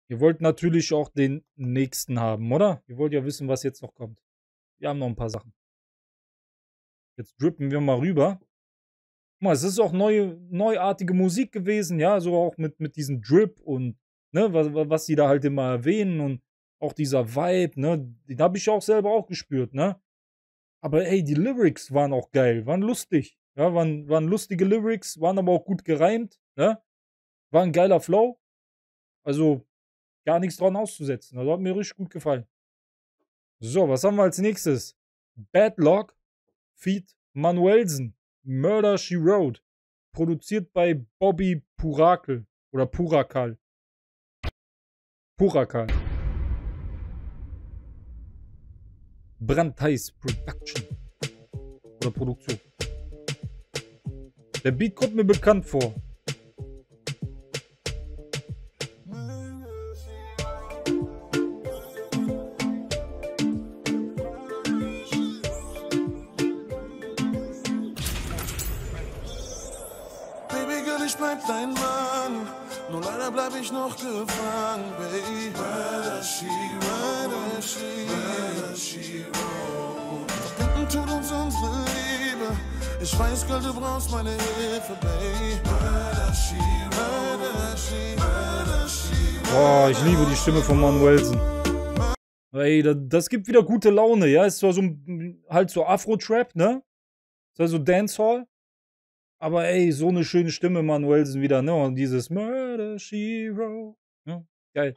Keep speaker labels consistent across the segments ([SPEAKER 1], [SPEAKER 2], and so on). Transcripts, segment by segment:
[SPEAKER 1] Ihr wollt natürlich auch den nächsten haben, oder? Ihr wollt ja wissen, was jetzt noch kommt. Wir haben noch ein paar Sachen. Jetzt drippen wir mal rüber. Guck mal, es ist auch neuartige Musik gewesen, ja, so auch mit diesem Drip und, ne, was die da halt immer erwähnen und auch dieser Vibe, ne, den habe ich auch selber auch gespürt, ne? Aber ey, die Lyrics waren auch geil, waren lustig, ja, waren lustige Lyrics, waren aber auch gut gereimt, ne? War ein geiler Flow, also gar nichts dran auszusetzen. Also hat mir richtig gut gefallen. So, was haben wir als nächstes? Bad Luck feat. Manuelsen. Murder She Wrote. Produziert bei Bobby Purakel. Oder Purakal. Purakal. Brandheiß Production. Oder Produktion. Der Beat kommt mir bekannt vor.
[SPEAKER 2] Ich bleib dein Mann, nur leider bleib ich noch gefangen, baby. Murder she wrote. Verbinden tut uns unsere Liebe. Ich weiß, Girl, du brauchst meine Hilfe, baby. Murder she wrote.
[SPEAKER 1] Boah, ich liebe die Stimme von Manuelsen. Ey, das gibt wieder gute Laune, ja. Ist zwar so halt so Afro-Trap, ne? Ist also Dancehall. Aber ey, so eine schöne Stimme, Manuelsen wieder, ne? Und dieses Murder She Wrote. Ja, geil.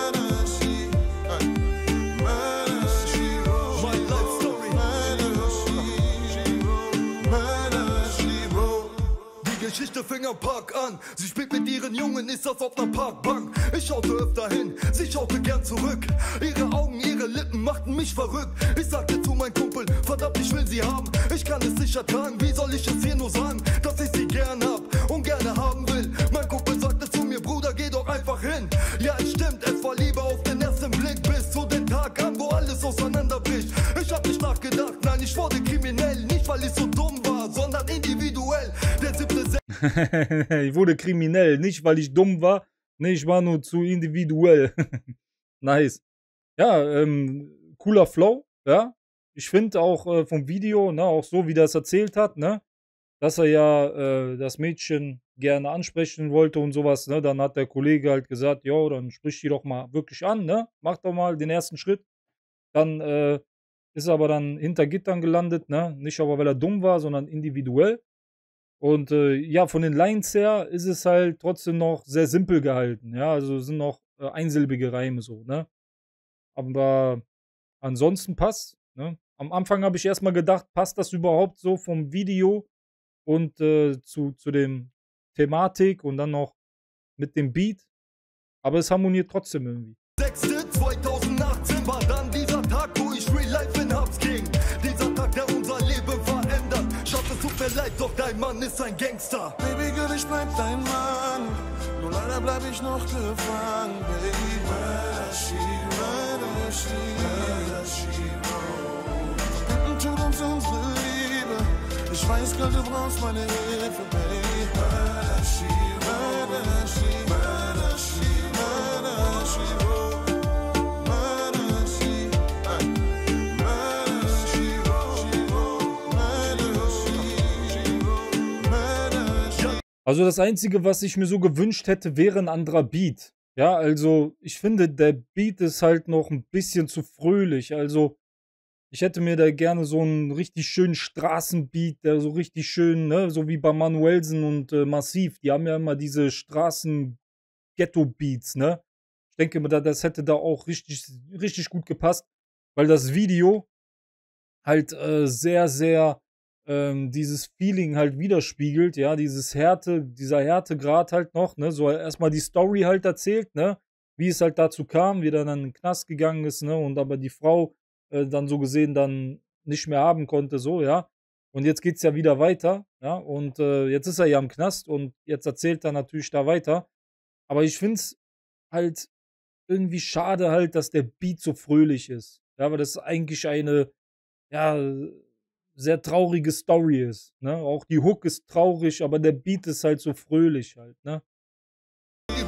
[SPEAKER 3] Die Geschichte fing am Park an. Sie spielt mit ihren Jungen, ist das auf einer Parkbank. Ich schaute öfter hin, sie schaute gern zurück. Ihre Augen, ihre Lippen machten mich verrückt. Ich sagte zu meinem Kumpel, verdammt, ich will sie haben. Ich kann es nicht ertragen, wie soll ich es hier nur sagen, dass ich sie gern hab und gerne haben will. Mein Kumpel sagte zu mir, Bruder, geh doch einfach hin. Ja, es stimmt, es war Liebe auf den ersten Blick, bis zu dem Tag an, wo alles auseinanderbricht. Ich hab nicht nachgedacht, nein, ich wurde kriminell. Nicht, weil ich so dumm war, sondern individuell. Der 7.
[SPEAKER 1] Ich wurde kriminell, nicht weil ich dumm war. Nee, ich war nur zu individuell. Nice. Ja, cooler Flow, ja. Ich finde auch vom Video, ne, auch so wie der es erzählt hat, ne, dass er ja das Mädchen gerne ansprechen wollte und sowas, ne. Dann hat der Kollege halt gesagt, jo, dann sprich die doch mal wirklich an, ne? Mach doch mal den ersten Schritt. Dann ist er aber dann hinter Gittern gelandet, ne? Nicht aber, weil er dumm war, sondern individuell. Und ja, von den Lines her ist es halt trotzdem noch sehr simpel gehalten. Ja, also es sind noch einsilbige Reime so, ne? Aber ansonsten passt, ne? Am Anfang habe ich erstmal gedacht, passt das überhaupt so vom Video und zu dem Thematik und dann noch mit dem Beat. Aber es harmoniert trotzdem irgendwie.
[SPEAKER 3] 6.2018 war dann dieser Tag, wo ich real life in Hubs ging. Dieser Tag, der unser Leben verändert. Schatz, es tut mir leid, doch dein Mann ist ein Gangster.
[SPEAKER 2] Baby Girl, ich bleib dein Mann, nur leider bleib ich noch gefangen, baby. Murder she wrote. Verbinden tut uns unsere Liebe. Ich weiß, Girl, du brauchst meine Hilfe, baby. Murder she wrote.
[SPEAKER 1] Also das Einzige, was ich mir so gewünscht hätte, wäre ein anderer Beat. Ja, also ich finde, der Beat ist halt noch ein bisschen zu fröhlich. Also ich hätte mir da gerne so einen richtig schönen Straßenbeat, der so richtig schön, ne, so wie bei Manuelsen und Massiv. Die haben ja immer diese Straßen-Ghetto-Beats, ne? Ich denke mir, das hätte da auch richtig, richtig gut gepasst, weil das Video halt sehr, sehr dieses Feeling halt widerspiegelt, ja, dieser Härtegrad halt noch, ne, so erstmal die Story halt erzählt, ne, wie es halt dazu kam, wie er dann in den Knast gegangen ist, ne, und aber die Frau dann so gesehen dann nicht mehr haben konnte, so, ja. Und jetzt geht's ja wieder weiter, ja, und jetzt ist er ja im Knast und jetzt erzählt er natürlich da weiter. Aber ich find's halt irgendwie schade halt, dass der Beat so fröhlich ist. Ja, weil das eigentlich eine, ja, sehr traurige Story ist, ne? Auch die Hook ist traurig, aber der Beat ist halt so fröhlich halt, ne?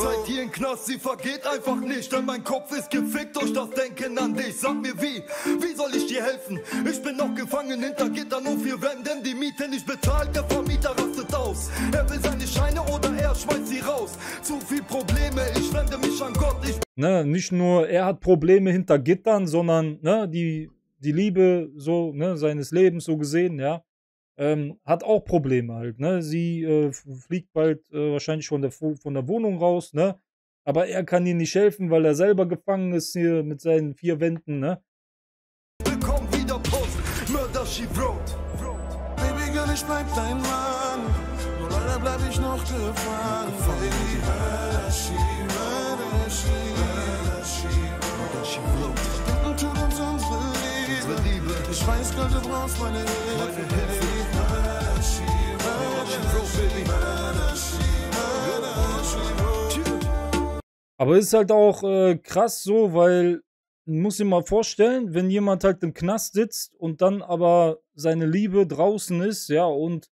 [SPEAKER 3] Zeit hier im Knast, sie vergeht einfach nicht. Denn mein Kopf ist gefickt durch das Denken an dich. Sag mir wie soll ich dir helfen? Ich bin noch gefangen hinter Gittern und 4 Wänden. Die Miete nicht bezahlt, der Vermieter rastet aus. Er will seine Scheine oder er schmeißt sie raus. Zu viel Probleme, ich wende mich an Gott.
[SPEAKER 1] Ne, nicht nur er hat Probleme hinter Gittern, sondern ne, die Liebe so, ne, seines Lebens so gesehen, ja, hat auch Probleme halt, ne? Sie fliegt bald wahrscheinlich von der Wohnung raus, ne? Aber er kann ihr nicht helfen, weil er selber gefangen ist hier mit seinen 4 Wänden, ne?
[SPEAKER 3] Bekomm wieder Post, Murder She Wrote.
[SPEAKER 2] Baby Girl, ich bleib dein Mann. Nur leider bleib ich noch gefangen. Baby, Murder She wrote. Denken tut uns unsere Liebe. Ich weiß, Girl, du brauchst meine Hilfe.
[SPEAKER 1] Aber es ist halt auch krass so, weil man muss sich mal vorstellen, wenn jemand halt im Knast sitzt und dann aber seine Liebe draußen ist, ja, und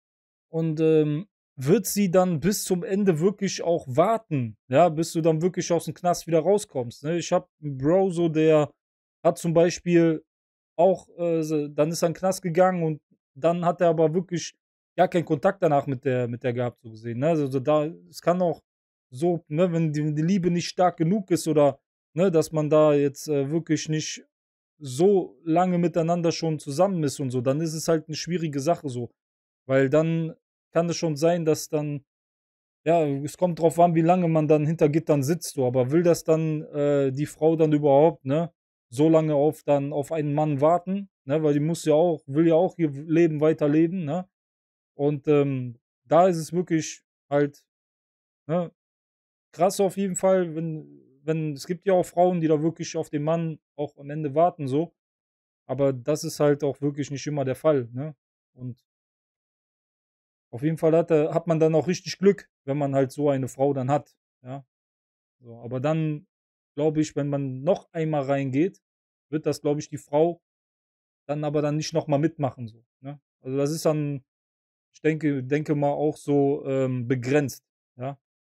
[SPEAKER 1] wird sie dann bis zum Ende wirklich auch warten, ja, bis du dann wirklich aus dem Knast wieder rauskommst. Ne? Ich habe einen Bro, so der hat zum Beispiel auch, dann ist er in den Knast gegangen und dann hat er aber wirklich gar keinen Kontakt danach mit der gehabt, so gesehen. Ne? Also da, es kann auch so, ne, wenn die Liebe nicht stark genug ist oder ne, dass man da jetzt wirklich nicht so lange miteinander schon zusammen ist und so, dann ist es halt eine schwierige Sache so. Weil dann kann es schon sein, dass dann, ja, es kommt drauf an, wie lange man dann hinter Gittern sitzt, so, aber will das dann die Frau dann überhaupt, ne, so lange auf einen Mann warten, ne, weil die will ja auch ihr Leben weiterleben, ne? Und da ist es wirklich halt, ne, krass auf jeden Fall, wenn es gibt ja auch Frauen, die da wirklich auf den Mann auch am Ende warten, so. Aber das ist halt auch wirklich nicht immer der Fall, ne? Und auf jeden Fall hat man dann auch richtig Glück, wenn man halt so eine Frau dann hat, ja. So, aber dann glaube ich, wenn man noch einmal reingeht, wird das, glaube ich, die Frau dann aber dann nicht nochmal mitmachen, so, ne? Also das ist dann, ich denke mal auch so begrenzt, ja.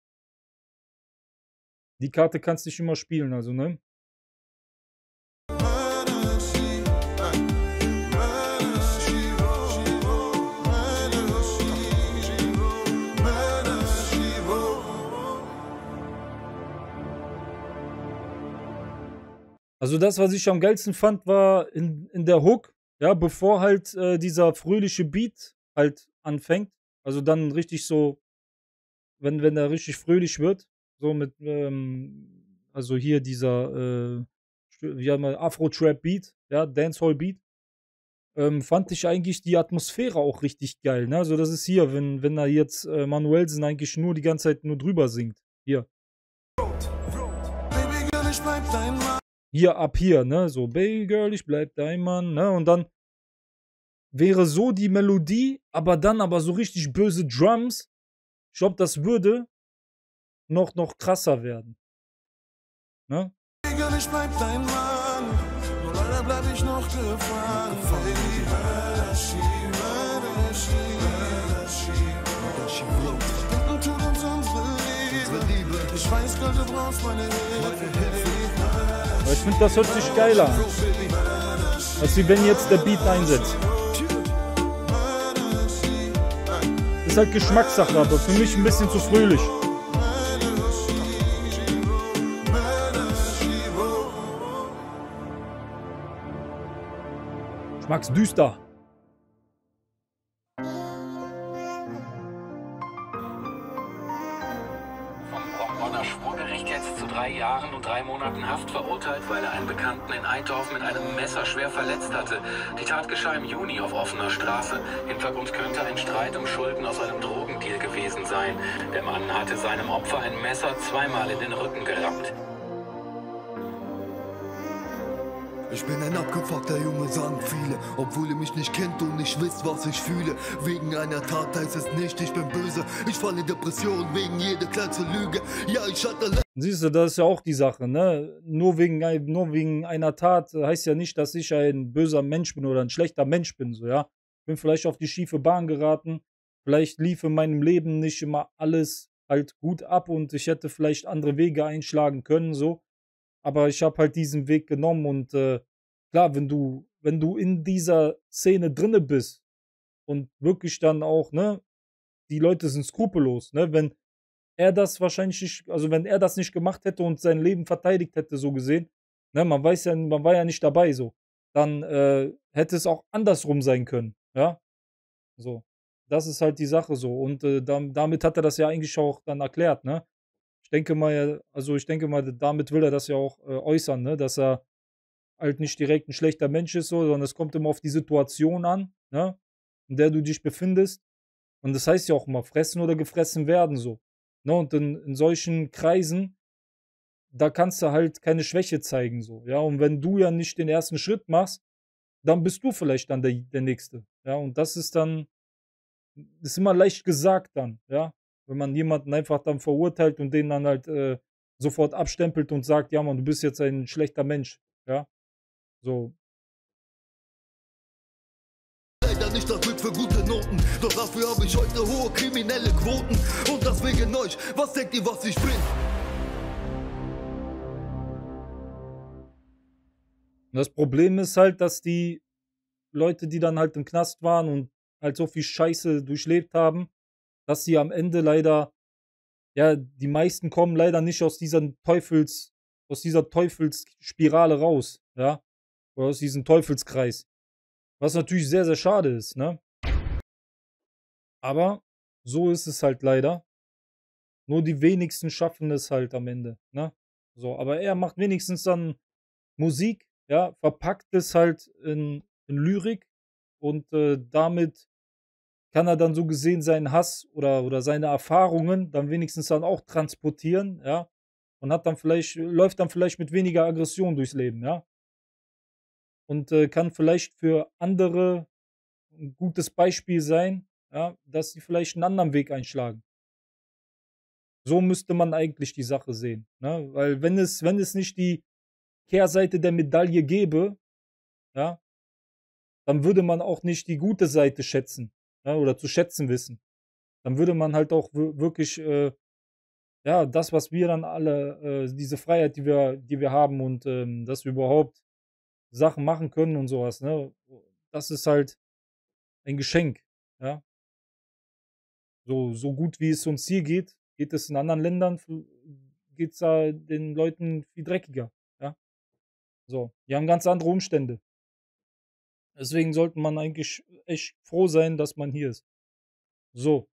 [SPEAKER 1] Die Karte kannst du nicht immer spielen, also, ne? Also das, was ich am geilsten fand, war in der Hook, ja, bevor halt dieser fröhliche Beat halt anfängt. Also dann richtig so, wenn er richtig fröhlich wird, so mit, also hier dieser, wie haben wir, Afro-Trap-Beat, ja, Dancehall-Beat, fand ich eigentlich die Atmosphäre auch richtig geil. Ne? Also das ist hier, wenn da jetzt Manuelsen eigentlich nur die ganze Zeit nur drüber singt. Hier.
[SPEAKER 2] Baby Girl, ich bleib dein Mann.
[SPEAKER 1] Hier, ab hier, ne? So, Baby Girl, ich bleib dein Mann, ne? Und dann wäre so die Melodie, aber dann aber so richtig böse Drums. Ich glaube, das würde noch krasser werden. Ne?
[SPEAKER 2] Baby Girl, ich bleib dein Mann. Nur leider bleib ich noch gefangen. Baby, Murder She wrote. Denken tut uns unsere Liebe. Ich weiß, Girl, du brauchst meine Hilfe.
[SPEAKER 1] Aber ich finde, das hört sich geil an. Als wie wenn jetzt der Beat einsetzt. Ist halt Geschmackssache, aber für mich ein bisschen zu fröhlich. Ich mag's düster.
[SPEAKER 4] Bonner Schwurgericht jetzt zu 3 Jahren und 3 Monaten Haft verurteilt, weil er einen Bekannten in Eitorf mit einem Messer schwer verletzt hatte. Die Tat geschah im Juni auf offener Straße. Hintergrund könnte ein Streit um Schulden aus einem Drogendeal gewesen sein. Der Mann hatte seinem Opfer ein Messer zweimal in den Rücken gerammt.
[SPEAKER 3] Ich bin ein abgefuckter Junge, sagen viele, obwohl ihr mich nicht kennt und nicht wisst, was ich fühle. Wegen einer Tat heißt es nicht, ich bin böse. Ich falle in Depression wegen jeder kleinste Lüge. Ja, ich hatte...
[SPEAKER 1] Siehst du, das ist ja auch die Sache, ne? Nur wegen einer Tat heißt ja nicht, dass ich ein böser Mensch bin oder ein schlechter Mensch bin, so, ja. Bin vielleicht auf die schiefe Bahn geraten. Vielleicht lief in meinem Leben nicht immer alles halt gut ab und ich hätte vielleicht andere Wege einschlagen können, so. Aber ich habe halt diesen Weg genommen und klar, wenn du in dieser Szene drinne bist und wirklich dann auch, ne, die Leute sind skrupellos, ne, wenn er das wahrscheinlich nicht, also wenn er das nicht gemacht hätte und sein Leben verteidigt hätte, so gesehen, ne, man war ja nicht dabei so, dann hätte es auch andersrum sein können, ja, so. Das ist halt die Sache so und damit hat er das ja eigentlich auch dann erklärt, ne? Ich denke mal, damit will er das ja auch äußern, ne, dass er halt nicht direkt ein schlechter Mensch ist, so, sondern es kommt immer auf die Situation an, ne, in der du dich befindest. Und das heißt ja auch immer, fressen oder gefressen werden, so. Ne, und in solchen Kreisen, da kannst du halt keine Schwäche zeigen, so. Ja, und wenn du ja nicht den ersten Schritt machst, dann bist du vielleicht dann der Nächste. Ja, und das ist immer leicht gesagt dann, ja. Wenn man jemanden einfach dann verurteilt und den dann halt sofort abstempelt und sagt, ja, Mann, du bist jetzt ein schlechter Mensch. Ja, so.
[SPEAKER 3] Leider nicht das Glück für gute Noten, doch dafür habe ich heute hohe kriminelle Quoten. Und das wegen euch, was denkt ihr, was ich bin?
[SPEAKER 1] Und das Problem ist halt, dass die Leute, die dann halt im Knast waren und halt so viel Scheiße durchlebt haben, dass sie am Ende leider, ja, die meisten kommen leider nicht aus dieser Teufelsspirale raus, ja, oder aus diesem Teufelskreis. Was natürlich sehr, sehr schade ist, ne? Aber so ist es halt leider. Nur die wenigsten schaffen es halt am Ende, ne? So, aber er macht wenigstens dann Musik, ja, verpackt es halt in Lyrik und damit kann er dann so gesehen seinen Hass oder seine Erfahrungen dann wenigstens dann auch transportieren, ja, und läuft dann vielleicht mit weniger Aggression durchs Leben, ja, und kann vielleicht für andere ein gutes Beispiel sein, ja, dass sie vielleicht einen anderen Weg einschlagen. So müsste man eigentlich die Sache sehen, ne? Weil wenn es nicht die Kehrseite der Medaille gäbe, ja, dann würde man auch nicht die gute Seite schätzen, ja, oder zu schätzen wissen. Dann würde man halt auch wirklich, ja, das, was wir dann alle, diese Freiheit, die wir haben und dass wir überhaupt Sachen machen können und sowas, ne, das ist halt ein Geschenk, ja. So gut wie es uns hier geht, geht es in anderen Ländern, geht es da den Leuten viel dreckiger, ja. So, die haben ganz andere Umstände. Deswegen sollte man eigentlich echt froh sein, dass man hier ist. So,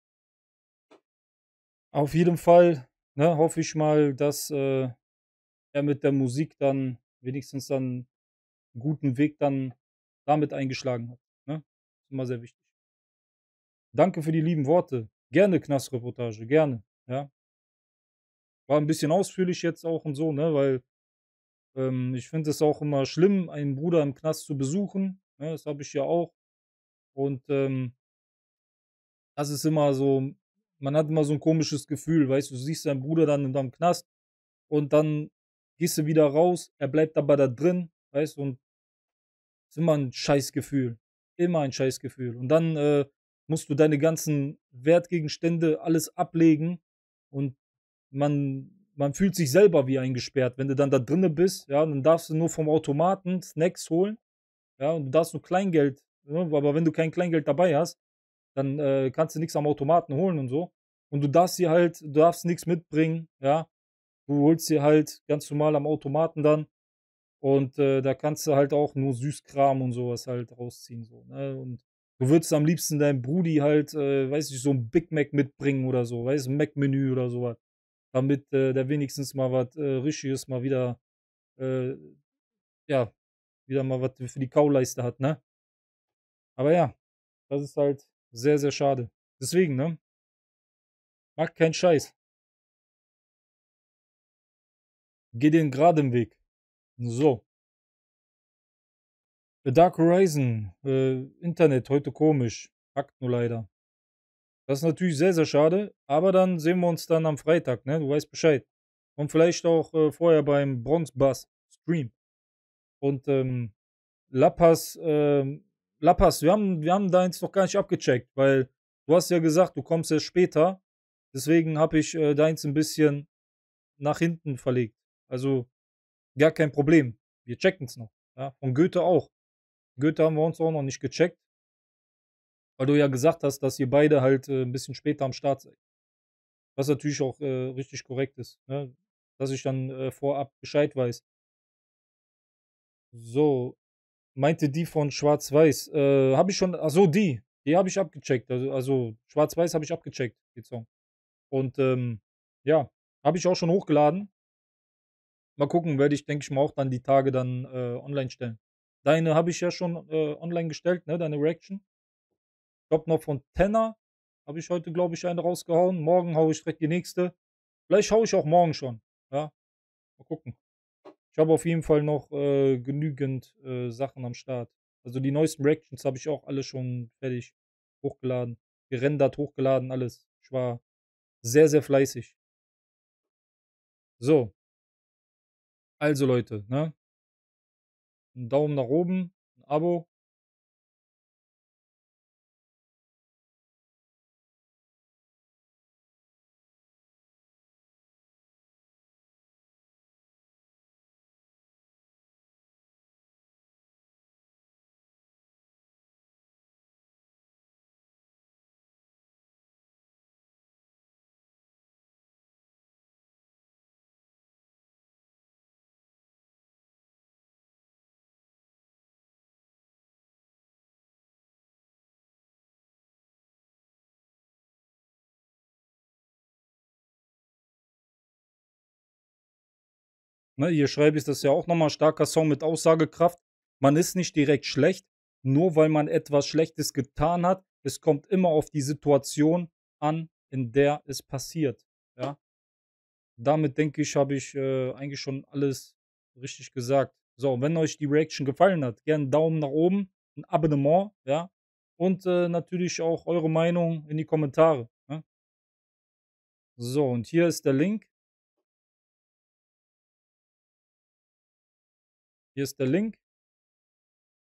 [SPEAKER 1] auf jeden Fall, ne, hoffe ich mal, dass er mit der Musik dann wenigstens dann einen guten Weg dann damit eingeschlagen hat. Ne? Ist immer sehr wichtig. Danke für die lieben Worte. Gerne Knastreportage, gerne. Ja. War ein bisschen ausführlich jetzt auch und so, ne, weil ich finde es auch immer schlimm, einen Bruder im Knast zu besuchen. Ne? Das habe ich ja auch. Und das ist immer so, man hat immer so ein komisches Gefühl, weißt du, du siehst deinen Bruder dann in deinem Knast und dann gehst du wieder raus, er bleibt aber da drin, weißt du, und es ist immer ein Scheißgefühl. Immer ein Scheißgefühl. Und dann musst du deine ganzen Wertgegenstände alles ablegen und man fühlt sich selber wie eingesperrt. Wenn du dann da drinne bist, ja, dann darfst du nur vom Automaten Snacks holen, ja, und du darfst nur Kleingeld, ne, aber wenn du kein Kleingeld dabei hast, dann kannst du nichts am Automaten holen und so. Und du darfst nichts mitbringen, ja. Du holst dir halt ganz normal am Automaten dann und da kannst du halt auch nur Süßkram und sowas halt rausziehen, so, ne? Und du würdest am liebsten deinem Brudi halt, weiß ich, so ein Big Mac mitbringen oder so, weißt du, ein Mac-Menü oder sowas. Damit der wenigstens mal was Richtiges mal wieder, äh, ja, wieder mal was für die Kauleiste hat, ne? Aber ja, das ist halt sehr, sehr schade. Deswegen, ne? Mach keinen Scheiß. Geh den geraden Weg. So. The Dark Horizon. Internet, heute komisch. Packt nur leider. Das ist natürlich sehr, sehr schade. Aber dann sehen wir uns dann am Freitag, ne? Du weißt Bescheid. Und vielleicht auch vorher beim Bronx Bass Stream. Und La Paz, La Paz, wir haben da jetzt noch gar nicht abgecheckt, weil du hast ja gesagt, du kommst erst später. Deswegen habe ich deins ein bisschen nach hinten verlegt. Also gar kein Problem. Wir checken es noch. Ja? Von Goethe auch. Goethe haben wir uns auch noch nicht gecheckt, weil du ja gesagt hast, dass ihr beide halt ein bisschen später am Start seid. Was natürlich auch richtig korrekt ist. Ne? Dass ich dann vorab Bescheid weiß. So, meinte die von Schwarz-Weiß. Habe ich schon, achso, die habe ich abgecheckt. Also Schwarz-Weiß habe ich abgecheckt, den Song. Und ja, habe ich auch schon hochgeladen. Mal gucken, werde ich, denke ich mal, auch dann die Tage dann online stellen. Deine habe ich ja schon online gestellt, ne? Deine Reaction. Ich glaube noch von Tenor habe ich heute, glaube ich, eine rausgehauen. Morgen haue ich direkt die nächste. Vielleicht haue ich auch morgen schon. Ja, mal gucken. Ich habe auf jeden Fall noch genügend Sachen am Start. Also die neuesten Reactions habe ich auch alle schon fertig hochgeladen. Gerendert, hochgeladen, alles. Ich war sehr, sehr fleißig. So, also Leute, ne? Ein Daumen nach oben, ein Abo. Ne, hier schreibe ich das ja auch nochmal. Starker Song mit Aussagekraft. Man ist nicht direkt schlecht, nur weil man etwas Schlechtes getan hat. Es kommt immer auf die Situation an, in der es passiert. Ja, damit denke ich, habe ich eigentlich schon alles richtig gesagt. So, wenn euch die Reaction gefallen hat, gerne einen Daumen nach oben, ein Abonnement, ja, und natürlich auch eure Meinung in die Kommentare. Ne? So, und hier ist der Link. Hier ist der Link.